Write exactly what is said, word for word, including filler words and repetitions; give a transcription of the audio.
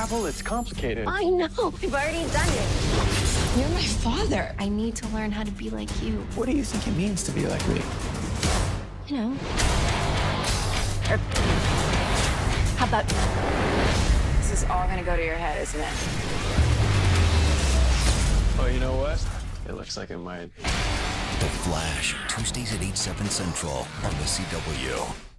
travel, it's complicated. I know. I've already done it. You're my father. I need to learn how to be like you. What do you think it means to be like me? You know. Or, how about... This is all gonna go to your head, isn't it? Oh, you know what? It looks like it might. The Flash, Tuesdays at eight, seven Central on the C W.